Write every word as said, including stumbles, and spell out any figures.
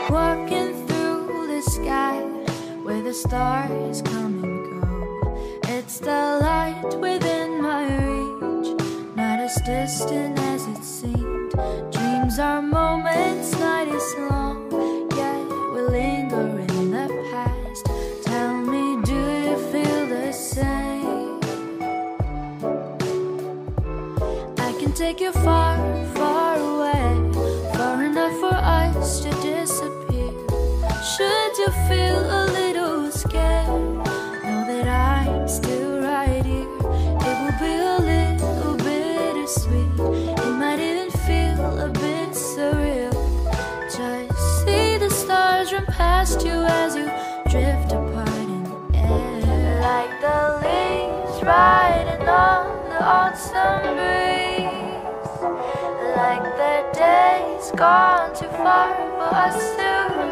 walking through the sky where the stars come and go. It's the light within my reach, not as distant as it seemed. Dreams are moments, night is long, yet we linger in the past. Tell me, do you feel the same? I can take you far, far away, far enough for us to disappear. Should you feel a little scared, know that I'm still right here. It will be a little bittersweet, it might even feel a bit surreal. Just see the stars run past you as you drift apart in the air, like the leaves riding on the autumn breeze, like the days gone too far for us to